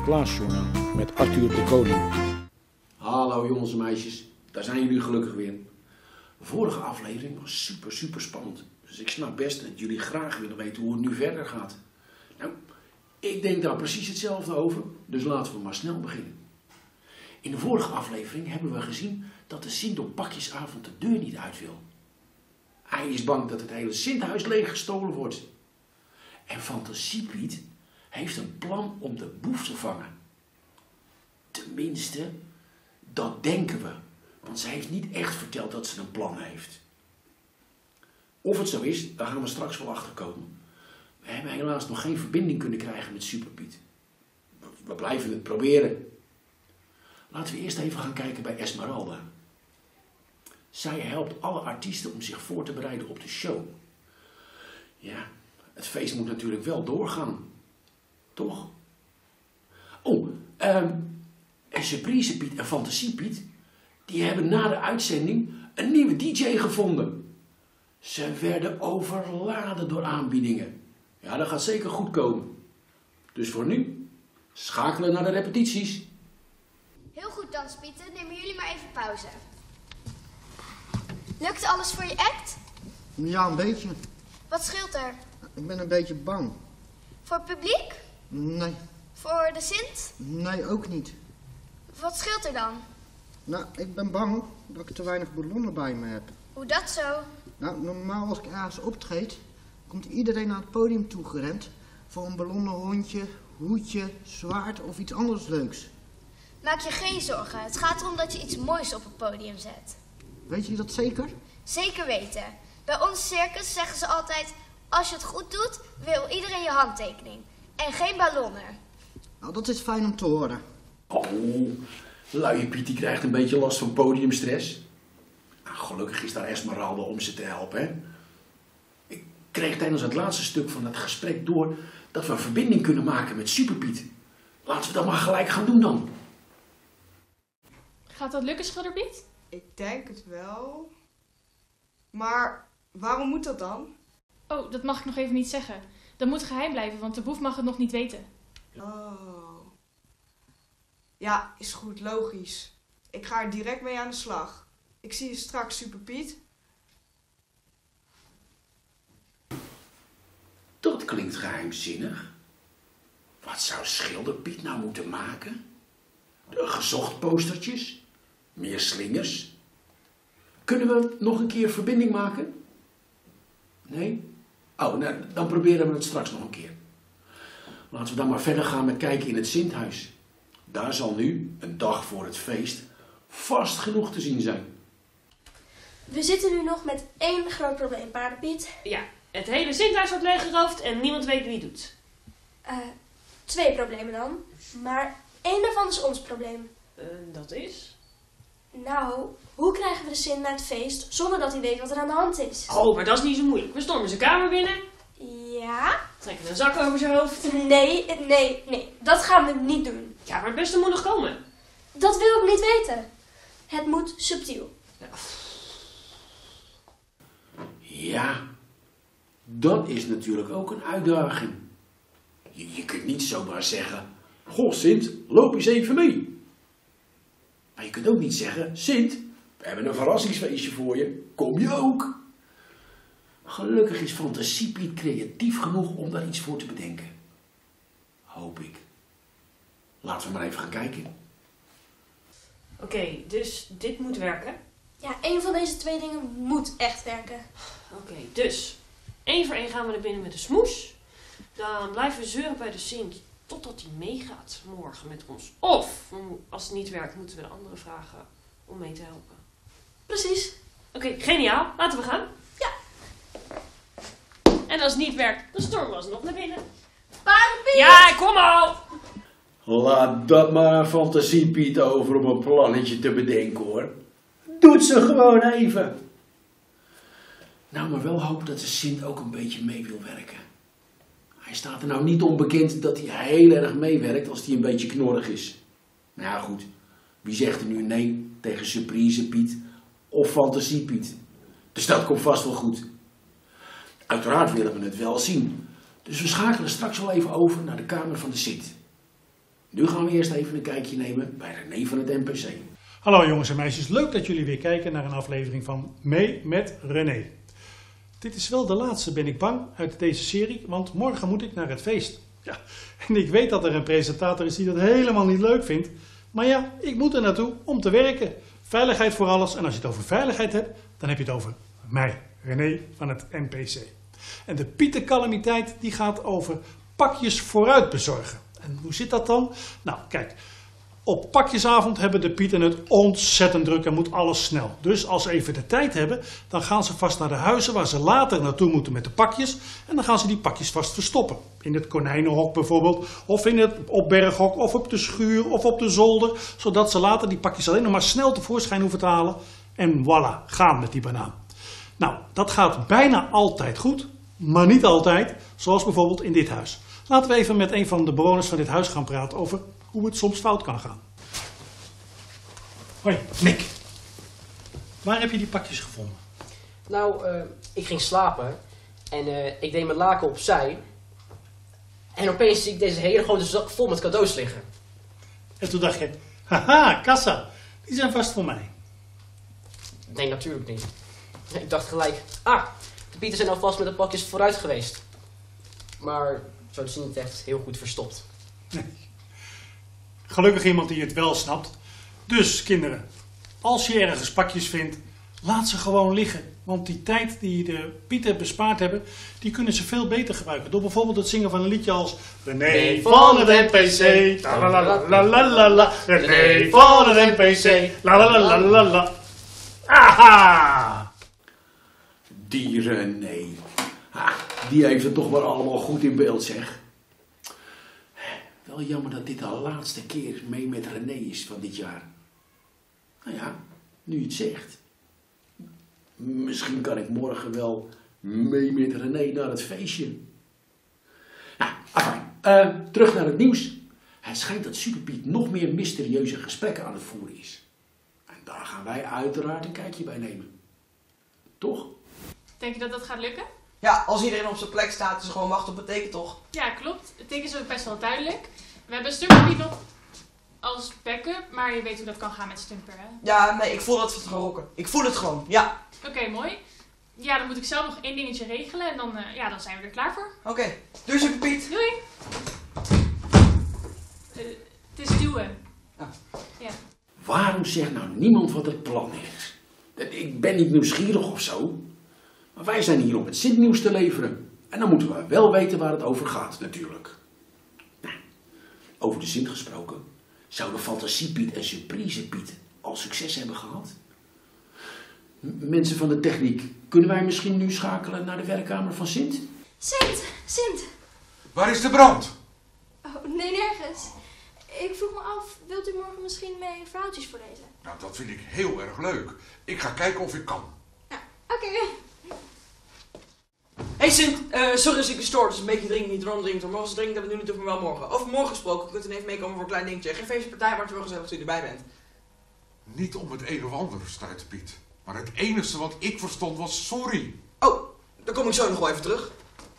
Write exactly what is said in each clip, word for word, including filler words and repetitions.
Sinterklaasjournaal met Arthur de Koning. Hallo jongens en meisjes, daar zijn jullie gelukkig weer. De vorige aflevering was super super spannend. Dus ik snap best dat jullie graag willen weten hoe het nu verder gaat. Nou, ik denk daar precies hetzelfde over, dus laten we maar snel beginnen. In de vorige aflevering hebben we gezien dat de Sint op pakjesavond de deur niet uit wil. Hij is bang dat het hele Sinthuis leeg gestolen wordt. En Fantasiepiet heeft een plan om de boef te vangen. Tenminste, dat denken we. Want ze heeft niet echt verteld dat ze een plan heeft. Of het zo is, daar gaan we straks wel achter komen. We hebben helaas nog geen verbinding kunnen krijgen met Superpiet. We blijven het proberen. Laten we eerst even gaan kijken bij Esmeralda. Zij helpt alle artiesten om zich voor te bereiden op de show. Ja, het feest moet natuurlijk wel doorgaan. Toch? Oh, um, en Surprise Piet en Fantasie Piet, die hebben na de uitzending een nieuwe D J gevonden. Ze werden overladen door aanbiedingen. Ja, dat gaat zeker goed komen. Dus voor nu, schakelen naar de repetities. Heel goed Danspieten, nemen jullie maar even pauze. Lukt alles voor je act? Ja, een beetje. Wat scheelt er? Ik ben een beetje bang. Voor het publiek? Nee, Voor de Sint? nee, ook niet. Wat scheelt er dan? Nou, ik ben bang dat ik te weinig ballonnen bij me heb. Hoe dat zo? Nou, normaal als ik ergens optreed, komt iedereen naar het podium toegerend voor een ballonnen hondje, hoedje, zwaard of iets anders leuks. Maak je geen zorgen. Het gaat erom dat je iets moois op het podium zet. Weet je dat zeker? Zeker weten. Bij ons circus zeggen ze altijd, als je het goed doet, wil iedereen je handtekening. En geen ballonnen. Nou, dat is fijn om te horen. Oh, luie Piet die krijgt een beetje last van podiumstress. Nou, gelukkig is daar Esmeralda om ze te helpen. Hè? Ik kreeg tijdens het laatste stuk van het gesprek door dat we een verbinding kunnen maken met Superpiet. Laten we dat maar gelijk gaan doen dan. Gaat dat lukken, Schudderpiet? Ik denk het wel. Maar waarom moet dat dan? Oh, dat mag ik nog even niet zeggen. Dat moet geheim blijven, want de boef mag het nog niet weten. Oh. Ja, is goed, logisch. Ik ga er direct mee aan de slag. Ik zie je straks, Superpiet. Dat klinkt geheimzinnig. Wat zou Schilderpiet nou moeten maken? De gezocht postertjes? Meer slingers? Kunnen we nog een keer verbinding maken? Nee? Oh, nou, dan proberen we het straks nog een keer. Laten we dan maar verder gaan met kijken in het Sinthuis. Daar zal nu, een dag voor het feest, vast genoeg te zien zijn. We zitten nu nog met één groot probleem, Paardenpiet. Ja, het hele Sinthuis wordt leeggeroofd en niemand weet wie het doet. Uh, twee problemen dan, maar één daarvan is ons probleem. Uh, dat is? Nou, hoe krijgen we de Sint naar het feest zonder dat hij weet wat er aan de hand is? Oh, maar dat is niet zo moeilijk. We stormen zijn kamer binnen. Ja? Trekken een zak over zijn hoofd. Nee, nee, nee. Dat gaan we niet doen. Ja, maar het beste moet nog komen. Dat wil ik niet weten. Het moet subtiel. Ja. Ja, dat is natuurlijk ook een uitdaging. Je, je kunt niet zomaar zeggen, goh Sint, loop eens even mee. Maar je kunt ook niet zeggen, Sint, we hebben een verrassingsfeestje voor je, kom je ook? Gelukkig is Fantasiepiet creatief genoeg om daar iets voor te bedenken. Hoop ik. Laten we maar even gaan kijken. Oké, okay, dus dit moet werken. Ja, één van deze twee dingen moet echt werken. Oké, okay, dus één voor één gaan we naar binnen met de smoes. Dan blijven we zeuren bij de Sint totdat hij meegaat morgen met ons. Of, als het niet werkt, moeten we de anderen vragen om mee te helpen. Precies. Oké, okay, geniaal. Laten we gaan. Ja. En als het niet werkt, dan stormen we alsnog naar binnen. Paardenpiet! Ja, kom al! Laat dat maar aan Fantasiepiet over om een plannetje te bedenken hoor. Doet ze gewoon even. Nou, maar wel hopen dat de Sint ook een beetje mee wil werken. Hij staat er nou niet onbekend dat hij heel erg meewerkt als hij een beetje knorrig is. Nou ja, goed. Wie zegt er nu nee tegen Surprise Piet of Fantasiepiet? Dus dat komt vast wel goed. Uiteraard willen we het wel zien. Dus we schakelen straks wel even over naar de kamer van de Sint. Nu gaan we eerst even een kijkje nemen bij René van het N P C. Hallo jongens en meisjes, leuk dat jullie weer kijken naar een aflevering van Mee met René. Dit is wel de laatste, ben ik bang, uit deze serie, want morgen moet ik naar het feest. Ja, en ik weet dat er een presentator is die dat helemaal niet leuk vindt. Maar ja, ik moet er naartoe om te werken. Veiligheid voor alles. En als je het over veiligheid hebt, dan heb je het over mij, René van het N P C. En de Pieter-calamiteit die gaat over pakjes vooruit bezorgen. En hoe zit dat dan? Nou, kijk. Op pakjesavond hebben de Pieten het ontzettend druk en moet alles snel. Dus als ze even de tijd hebben, dan gaan ze vast naar de huizen waar ze later naartoe moeten met de pakjes. En dan gaan ze die pakjes vast verstoppen. In het konijnenhok bijvoorbeeld, of in het opberghok, of op de schuur, of op de zolder. Zodat ze later die pakjes alleen nog maar snel tevoorschijn hoeven te halen. En voilà, gaan met die banaan. Nou, dat gaat bijna altijd goed, maar niet altijd. Zoals bijvoorbeeld in dit huis. Laten we even met een van de bewoners van dit huis gaan praten over hoe het soms fout kan gaan. Hoi, Nick. Waar heb je die pakjes gevonden? Nou, uh, ik ging slapen en uh, ik deed mijn laken opzij. En opeens zie ik deze hele grote zak vol met cadeaus liggen. En toen dacht je, haha, kassa, die zijn vast voor mij. Nee, natuurlijk niet. Ik dacht gelijk, ah, de Pieten zijn alvast met de pakjes vooruit geweest. Maar zo is het niet echt heel goed verstopt. Nee. Gelukkig iemand die het wel snapt. Dus kinderen, als je ergens pakjes vindt, laat ze gewoon liggen. Want die tijd die de Pieten bespaard hebben, die kunnen ze veel beter gebruiken. Door bijvoorbeeld het zingen van een liedje als René van het N P C. La la la la la la la. René van het N P C. La la la la la la. Aha! Die René. Ha, die heeft het toch wel allemaal goed in beeld, zeg. Wel jammer dat dit de laatste keer mee met René is van dit jaar. Nou ja, nu je het zegt. Misschien kan ik morgen wel mee met René naar het feestje. Nou, afijn. Uh, terug naar het nieuws. Het schijnt dat Superpiet nog meer mysterieuze gesprekken aan het voeren is. En daar gaan wij uiteraard een kijkje bij nemen. Toch? Denk je dat dat gaat lukken? Ja, als iedereen op zijn plek staat, is er gewoon wachten op het teken, toch? Ja, klopt. Het teken is ook best wel duidelijk. We hebben Stumper nog als backup, maar je weet hoe dat kan gaan met Stumper, hè? Ja, nee, ik voel dat we het gaan rocken. Ik voel het gewoon, ja. Oké, okay, mooi. Ja, dan moet ik zelf nog één dingetje regelen en dan, uh, ja, dan zijn we er klaar voor. Oké, okay. Doei Superpiet. Doei. Uh, het is duwen. Ah. Ja. Waarom zegt nou niemand wat het plan is? Ik ben niet nieuwsgierig of zo. Maar wij zijn hier om het Sint-nieuws te leveren. En dan moeten we wel weten waar het over gaat, natuurlijk. Nou, over de Sint gesproken. Zouden Fantasiepiet en Surprisepiet al succes hebben gehad? M- mensen van de techniek, kunnen wij misschien nu schakelen naar de werkkamer van Sint? Sint, Sint. Waar is de brand? Oh, nee, nergens. Ik vroeg me af, wilt u morgen misschien mee verhaaltjes voorlezen? Nou, dat vind ik heel erg leuk. Ik ga kijken of ik kan. Ja, oké. Okay. Hey Sint, uh, sorry als ik je stoor. Het is een beetje dringend, niet erom dringend. Maar als het dringend hebben we nu niet, maar wel morgen. Over morgen gesproken, kunt u even meekomen voor een klein dingetje. Geen feestpartij, maar het is wel gezellig als u erbij bent. Niet om het een of ander, stuitte Piet. Maar het enige wat ik verstond was sorry. Oh, dan kom ik zo nog wel even terug.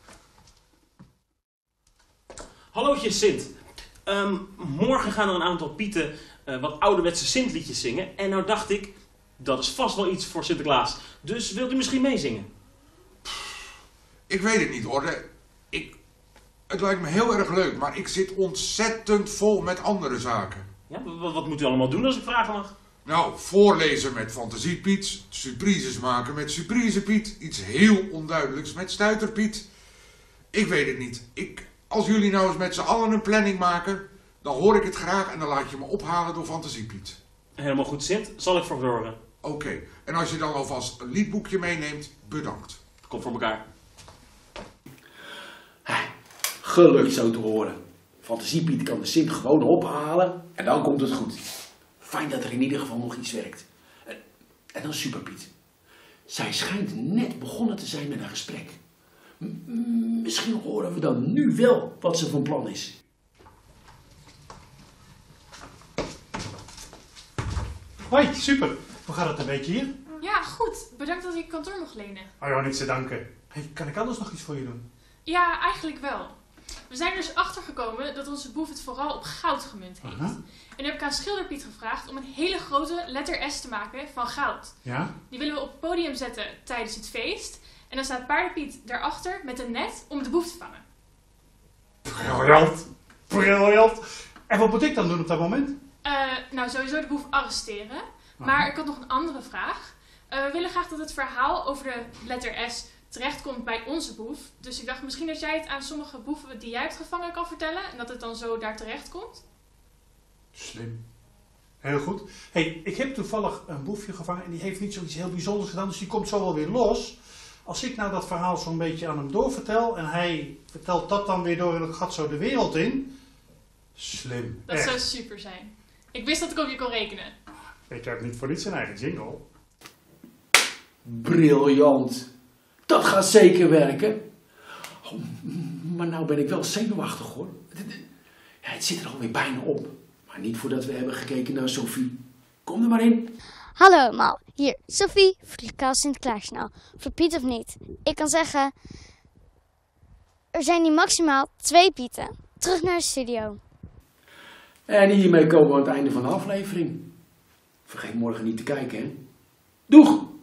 Hallootje Sint. Um, morgen gaan er een aantal Pieten uh, wat ouderwetse Sintliedjes zingen. En nou dacht ik, dat is vast wel iets voor Sinterklaas. Dus wilt u misschien meezingen? Ik weet het niet hoor. Ik, het lijkt me heel erg leuk, maar ik zit ontzettend vol met andere zaken. Ja, wat, wat moet u allemaal doen als ik vragen mag? Nou, voorlezen met Fantasiepiet, surprises maken met Surprisepiet, iets heel onduidelijks met Stuiterpiet. Ik weet het niet. Ik, als jullie nou eens met z'n allen een planning maken, dan hoor ik het graag en dan laat je me ophalen door Fantasiepiet. Helemaal goed Sint, zal ik voor zorgen. Oké, okay. En als je dan alvast een liedboekje meeneemt, bedankt. Komt voor elkaar. Gelukt zo te horen. Fantasiepiet kan de Sint gewoon ophalen en dan komt het goed. Fijn dat er in ieder geval nog iets werkt. En, en dan Superpiet. Zij schijnt net begonnen te zijn met een gesprek. M- misschien horen we dan nu wel wat ze van plan is. Hoi, super. Hoe gaat het een beetje hier? Ja, goed. Bedankt dat ik je kantoor mocht lenen. Oh ja, niets te danken. Hey, kan ik anders nog iets voor je doen? Ja, eigenlijk wel. We zijn er dus achter gekomen dat onze boef het vooral op goud gemunt heeft. Aha. En nu heb ik aan Schilderpiet gevraagd om een hele grote letter S te maken van goud. Ja? Die willen we op het podium zetten tijdens het feest. En dan staat Paardenpiet daarachter met een net om de boef te vangen. Briljant. Briljant. En wat moet ik dan doen op dat moment? Uh, nou, sowieso de boef arresteren. Maar ik had nog een andere vraag. Uh, we willen graag dat het verhaal over de letter S terechtkomt bij onze boef. Dus ik dacht misschien dat jij het aan sommige boeven die jij hebt gevangen kan vertellen. En dat het dan zo daar terecht komt. Slim. Heel goed. Hey, ik heb toevallig een boefje gevangen en die heeft niet zoiets heel bijzonders gedaan. Dus die komt zo wel weer los. Als ik nou dat verhaal zo'n beetje aan hem doorvertel en hij vertelt dat dan weer door en het gaat zo de wereld in. Slim. Dat Echt. zou super zijn. Ik wist dat ik op je kon rekenen. Ik heb niet voor niets een eigen jingle. Briljant. Dat gaat zeker werken. Oh, maar nou ben ik wel zenuwachtig hoor. Ja, het zit er alweer bijna op. Maar niet voordat we hebben gekeken naar Sophie. Kom er maar in. Hallo allemaal, hier Sophie voor de Kaal Sinterklaasjournaal. Voor Piet of niet. Ik kan zeggen, er zijn hier maximaal twee Pieten. Terug naar de studio. En hiermee komen we aan het einde van de aflevering. Vergeet morgen niet te kijken, hè. Doeg!